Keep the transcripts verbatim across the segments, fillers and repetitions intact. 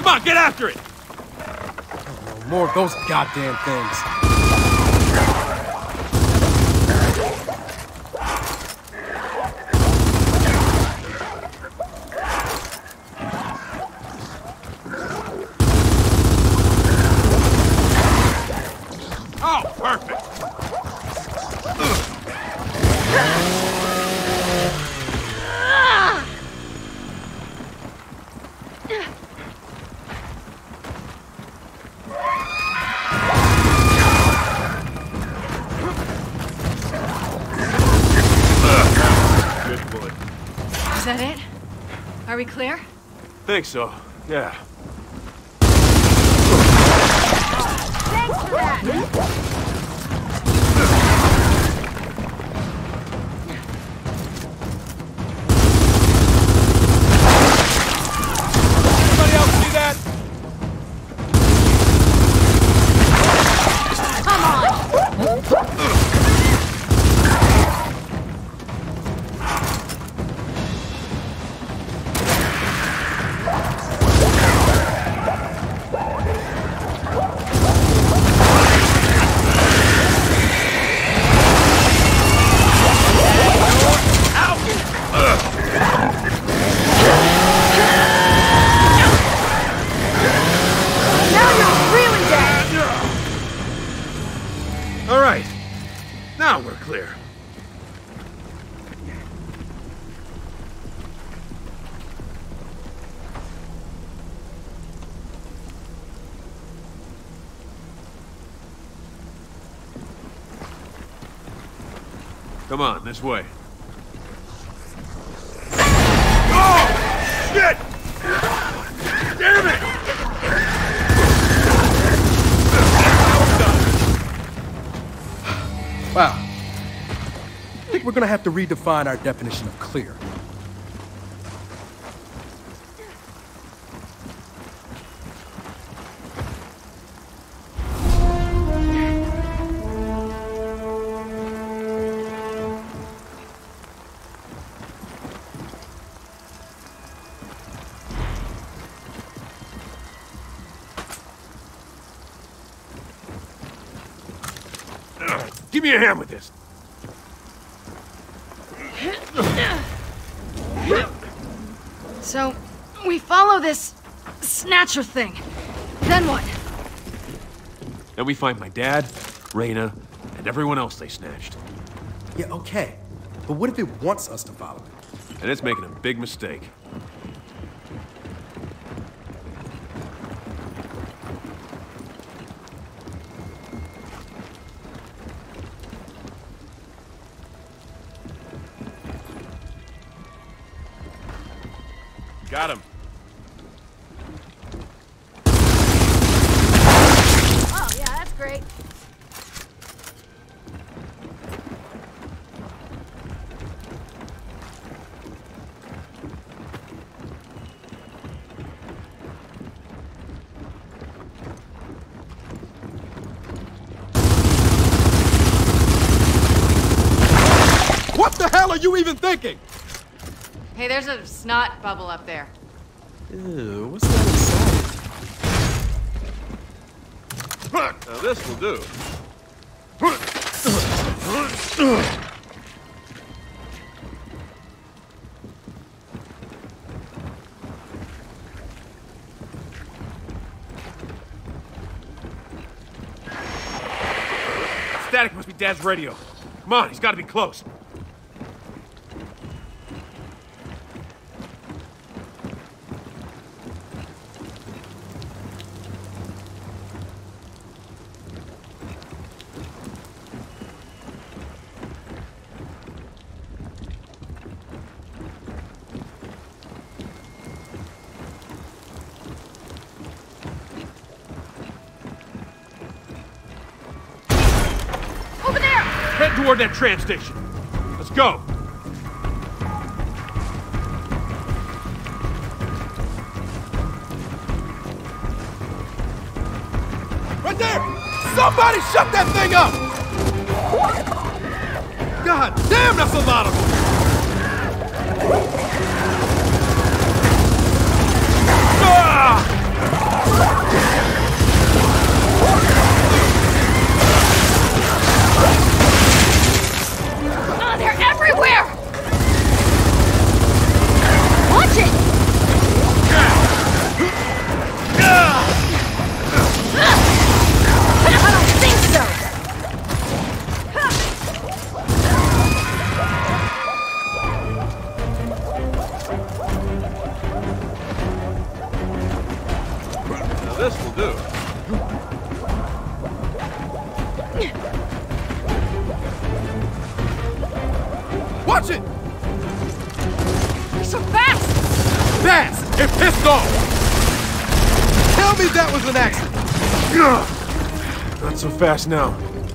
on, get after it! Oh, no, more of those goddamn things. Oh, perfect! Good boy. Is that it? Are we clear? Think so, yeah. Thanks for that! Now we're clear. Come on, this way. Oh! Shit! Damn it! Wow. I think we're gonna have to redefine our definition of clear. Give me a hand with this. So, we follow this snatcher thing. Then what? Then we find my dad, Reyna, and everyone else they snatched. Yeah, okay. But what if it wants us to follow it? And it's making a big mistake. Got him. Oh, yeah, that's great. What the hell are you even thinking? Hey, there's a snot bubble up there. Ew, what's that inside? Now this will do. Static must be Dad's radio. Come on, he's got to be close. Head toward that tram station. Let's go. Right there! Somebody shut that thing up! God damn, that's a lot of them! Ah! This will do. Watch it! You're so fast! Fast and pissed off! Tell me that was an accident! Not so fast now.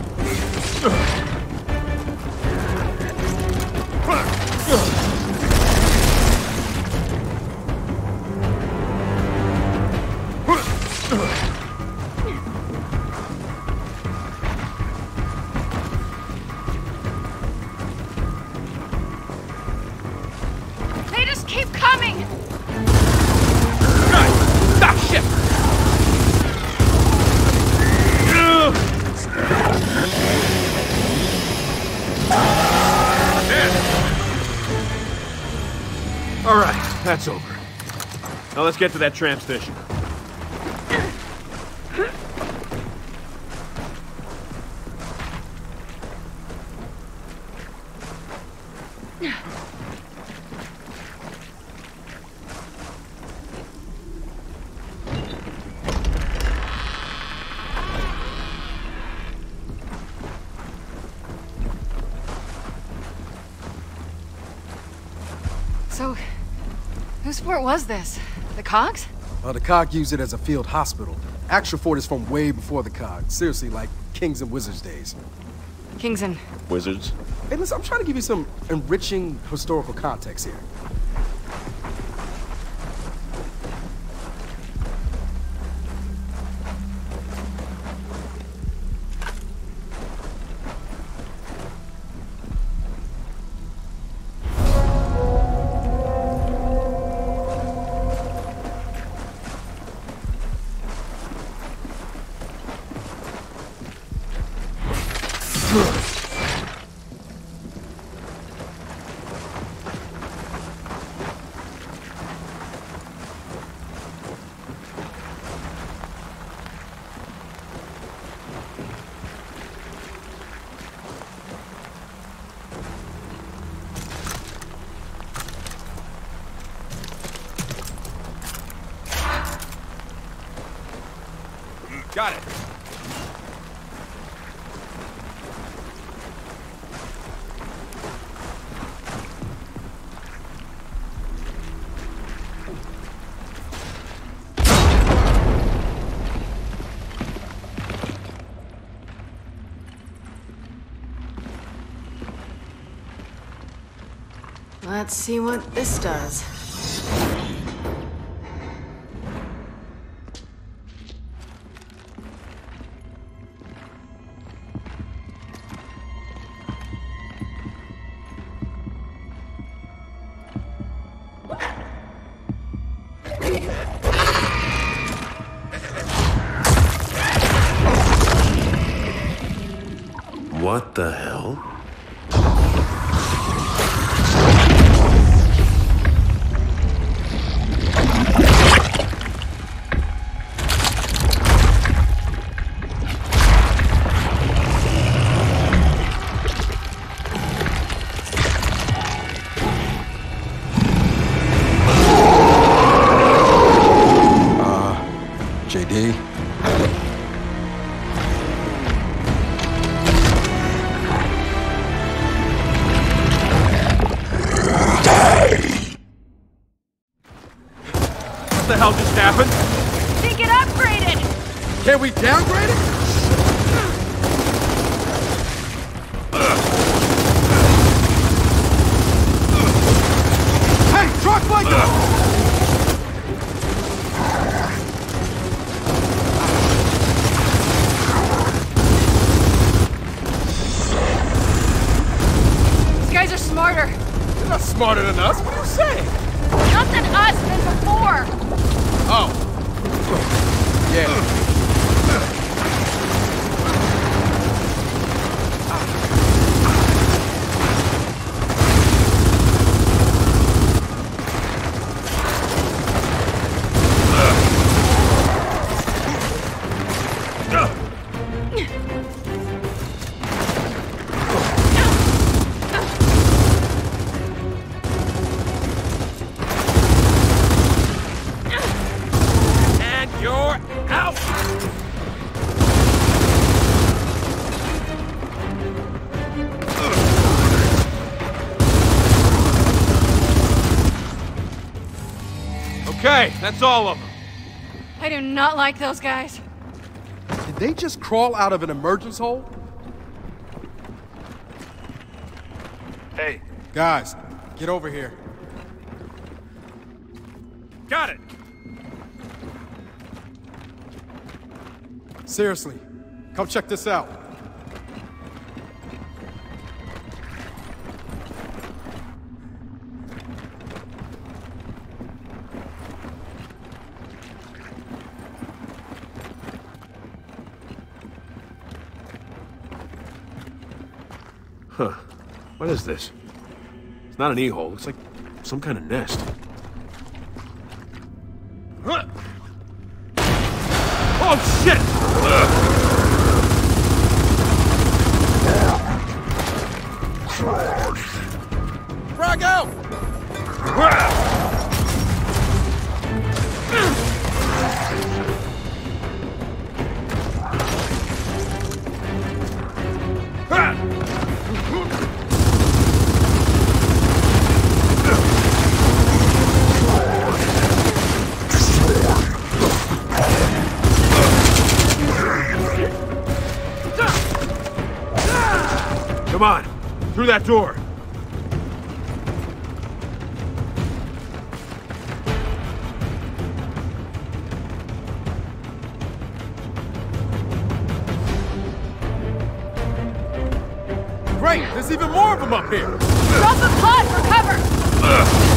They just keep coming! Stop shit! All right, that's over. Now let's get to that tram station. So, whose fort was this? The Cogs? Well, the Cog used it as a field hospital. Actual fort is from way before the Cog. Seriously, like Kings and Wizards days. Kings and... Wizards? Hey, listen, I'm trying to give you some enriching historical context here. Got it. Let's see what this does. What the hell? J D? What the hell just happened? Think it upgraded! Can we downgrade it? Hey, truck like that! These guys are smarter. They're not smarter than us. What are you saying? Not than us, than before. Oh. Yeah. And you're out! Okay, that's all of them. I do not like those guys. Did they just crawl out of an emergence hole? Hey. Guys, get over here. Got it! Seriously, come check this out. Huh. What is this? It's not an e-hole. Looks like some kind of nest. Huh. Oh, shit! Frag out! Come on, through that door. Great, there's even more of them up here. Drop a pod for cover!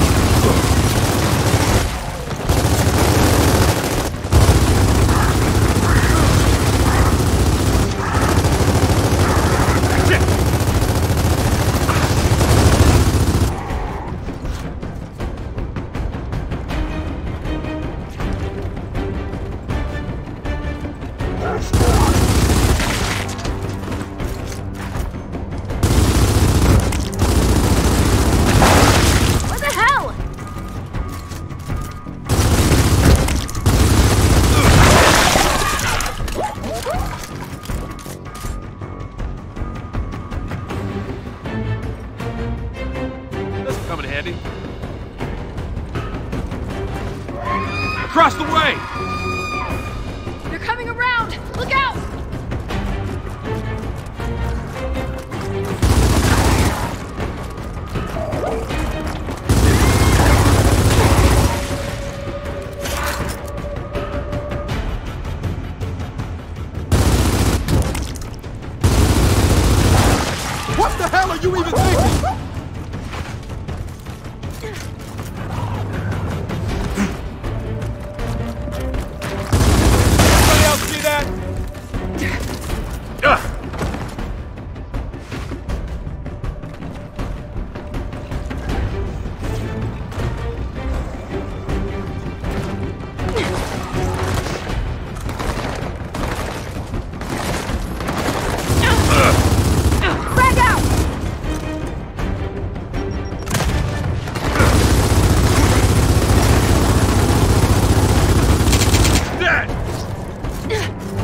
What the hell? This will come in handy. Across the way! They're coming around! Look out! What the hell are you even thinking? Anybody else see that? Ugh. Frag out! Dead!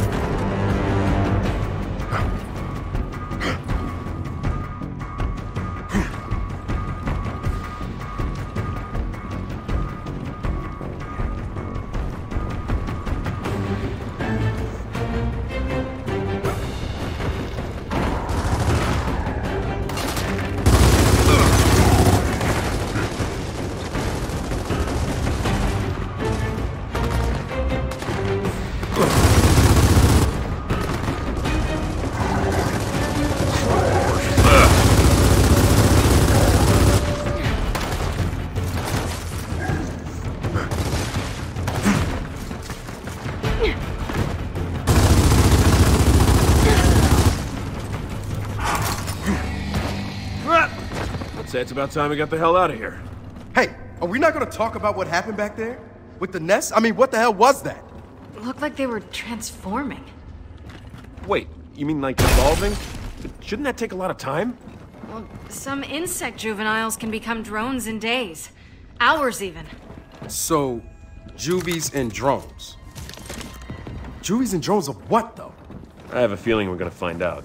I'd say it's about time we got the hell out of here. Hey, are we not gonna talk about what happened back there? With the nest? I mean, what the hell was that? Looked like they were transforming. Wait, you mean like evolving? Shouldn't that take a lot of time? Well, some insect juveniles can become drones in days. Hours even. So, juvies and drones. Juvies and drones of what, though? I have a feeling we're gonna find out.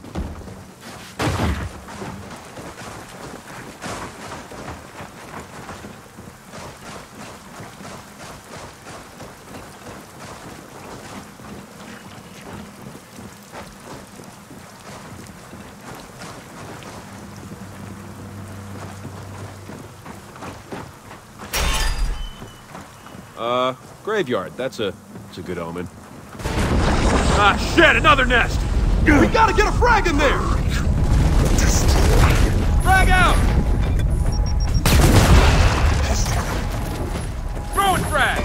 Uh, graveyard. That's a, that's a good omen. Ah, shit! Another nest! We gotta get a frag in there! Frag out! Throwing frag!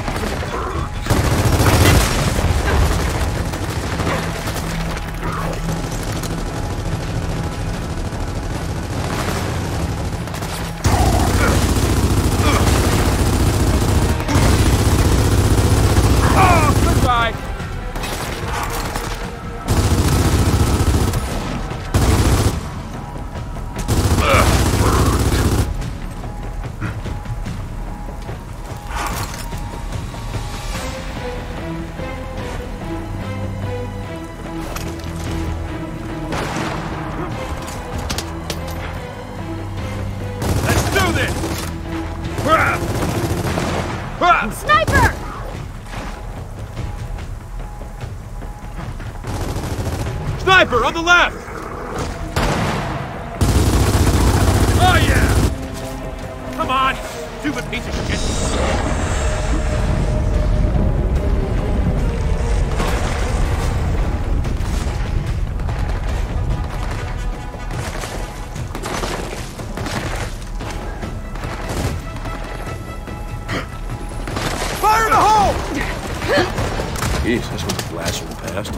Oh, goodbye! Sniper! Sniper on the left! Oh yeah! Come on, stupid piece of shit! Fire in the hole! Jeez, this one's a blast from the past.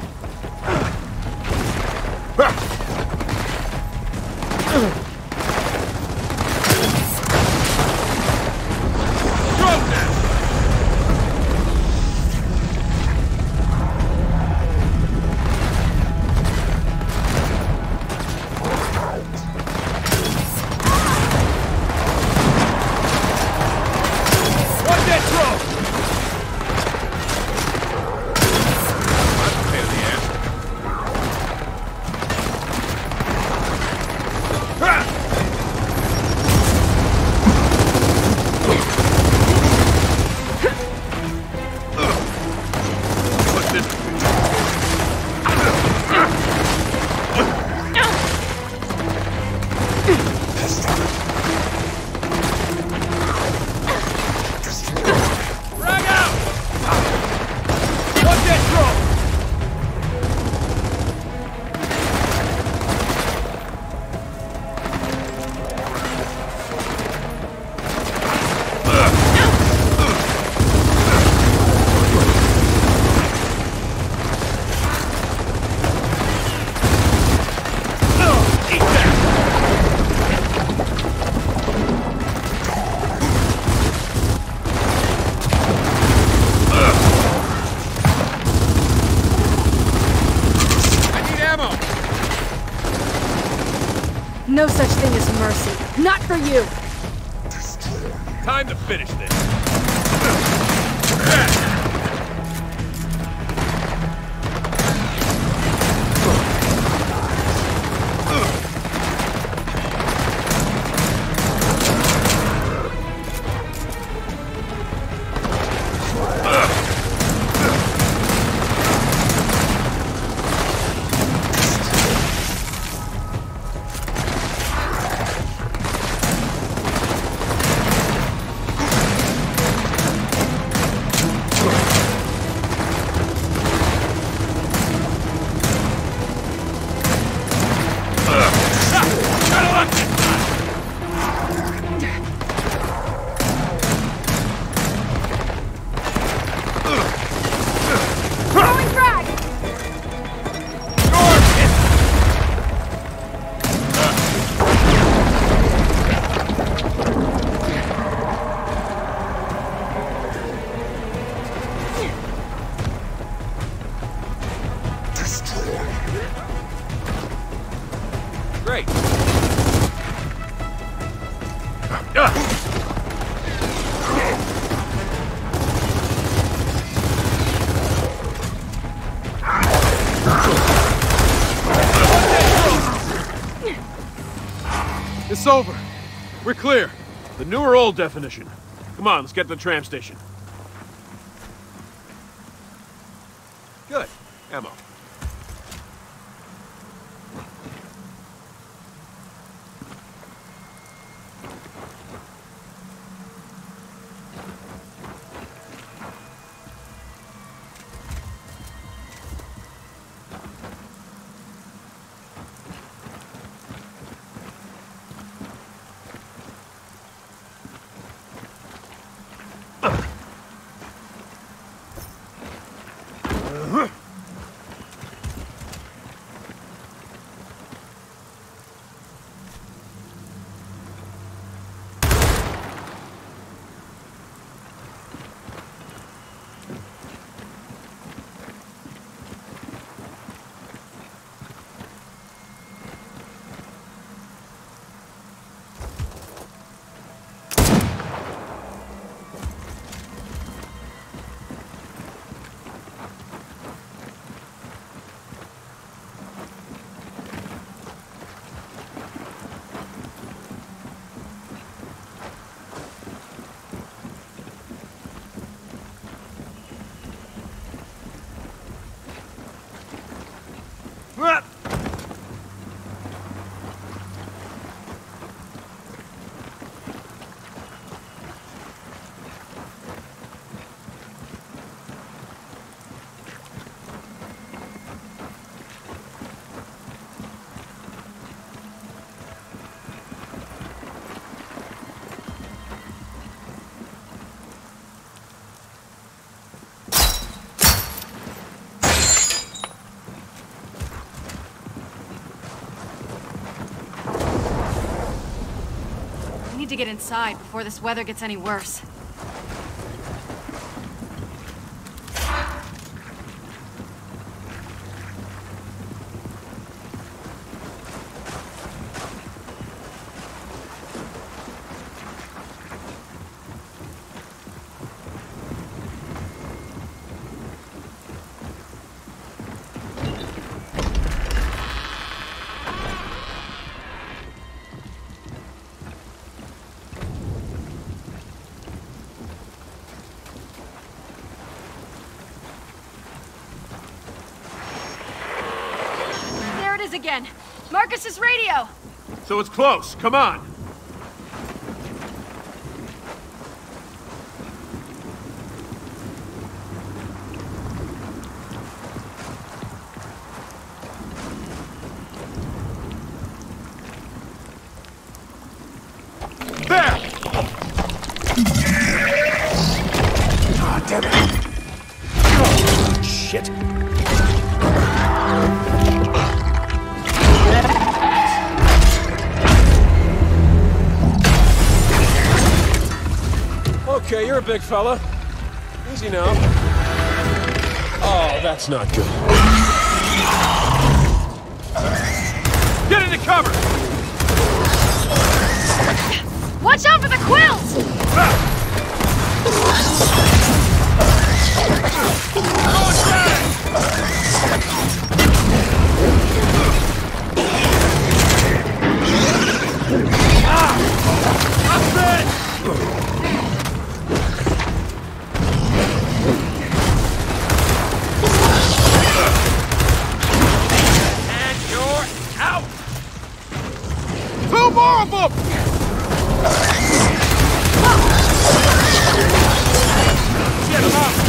No such thing as mercy. Not for you. Time to finish this. Great. It's over. We're clear. The new or old definition. Come on, let's get to the tram station. Good. Ammo. get inside before this weather gets any worse. Again. Marcus's radio! So it's close. Come on! There! Ah, damn it! Oh, shit! Okay, you're a big fella. Easy now. Oh, that's not good. Get into cover! Watch out for the quills! Ah! Two more of them! Get him up!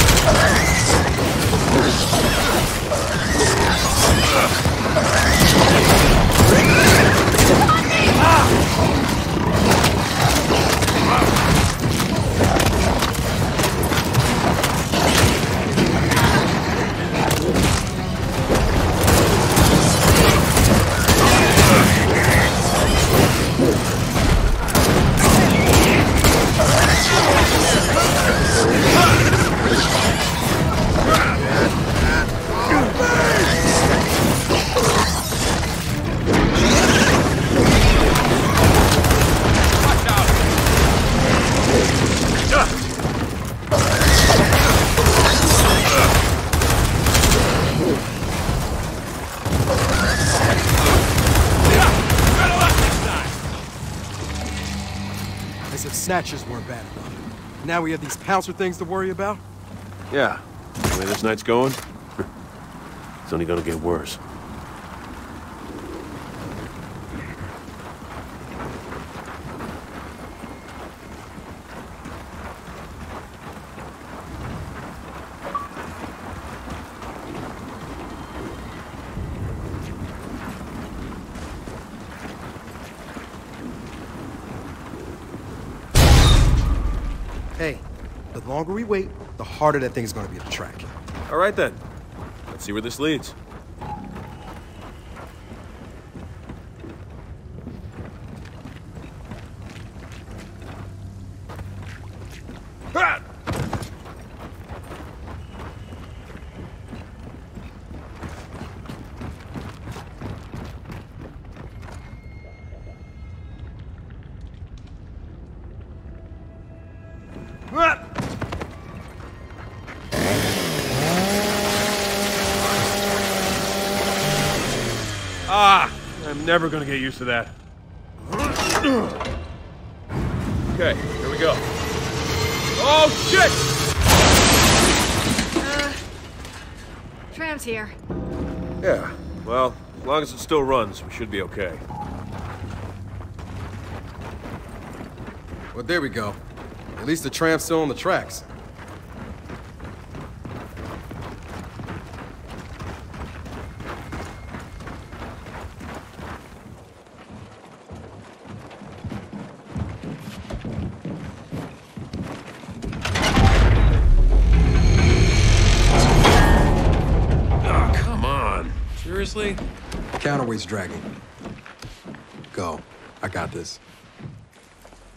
As if snatchers weren't bad enough. Now we have these pouncer things to worry about? Yeah. The way this night's going, it's only gonna get worse. Hey, the longer we wait, the harder that thing's gonna be to track. All right then. Let's see where this leads. Ah! Ah! Ah, I'm never gonna get used to that. Okay, here we go. Oh, shit! Uh, tram's here. Yeah, well, as long as it still runs, we should be okay. Well, there we go. At least the tram's still on the tracks. Oh, come on. Seriously? Counterweight's dragging. Go. I got this.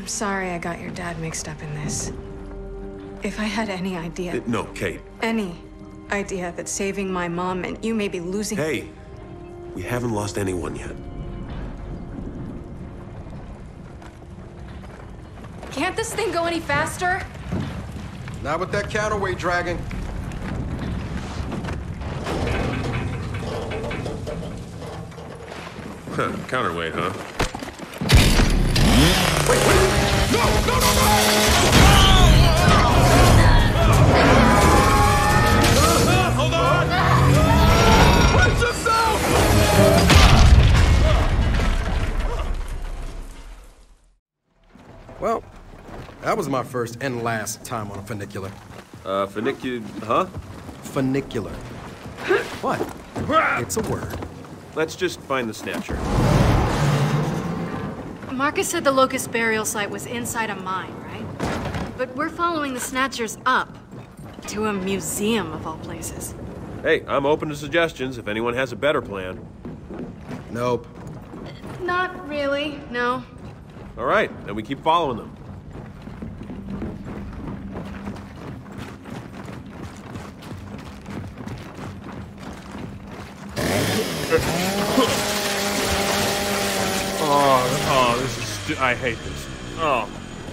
I'm sorry I got your dad mixed up in this. If I had any idea... Uh, no, Kate. Any idea that saving my mom meant you may be losing... Hey, we haven't lost anyone yet. Can't this thing go any faster? Not with that counterweight dragging. Huh, counterweight, huh? Wait, wait! No, no, no, no! Hold on! Brace yourself! Well, that was my first and last time on a funicular. Uh, funicular, huh? Funicular. What? It's a word. Let's just find the Snatcher. Marcus said the Locust burial site was inside a mine, right? But we're following the Snatchers up to a museum of all places. Hey, I'm open to suggestions if anyone has a better plan. Nope. Not really, no. All right, then we keep following them. Oh, oh, this is stu- I hate this. Oh.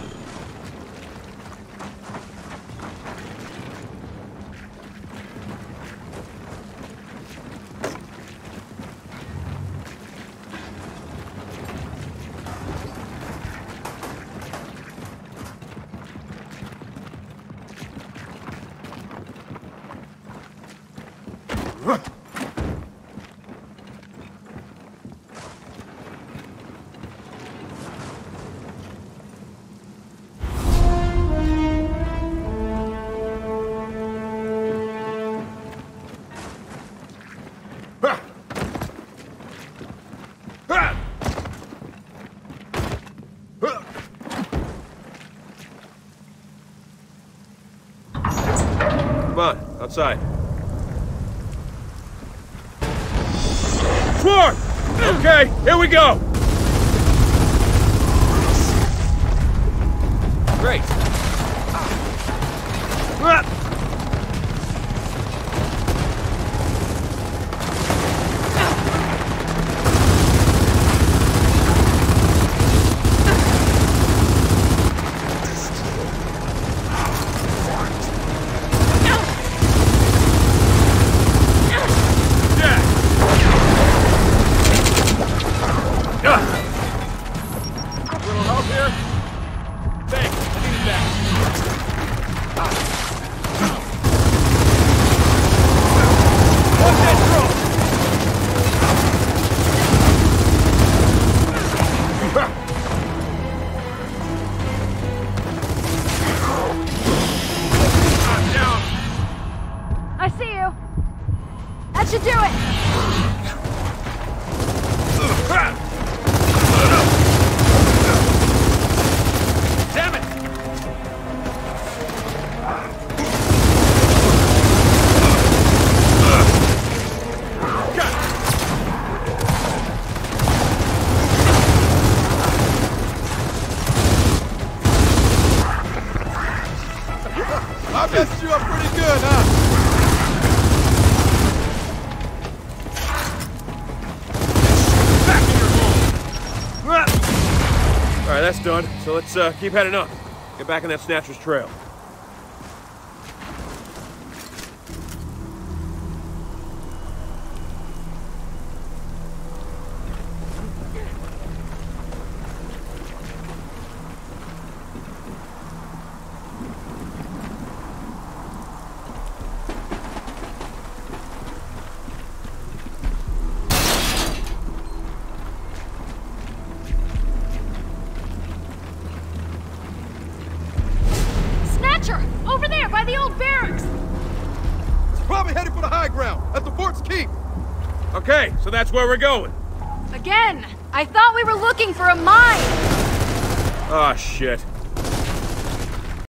Come on, outside. Sword! Okay, here we go! Great. Ah! I see you. That should do it. Damn it! I messed you up pretty good, huh? All right, that's done. So let's uh, keep heading up. Get back on that Snatcher's trail. Over there, by the old barracks! It's probably headed for the high ground, at the fort's keep. Okay, so that's where we're going. Again! I thought we were looking for a mine! Ah, shit.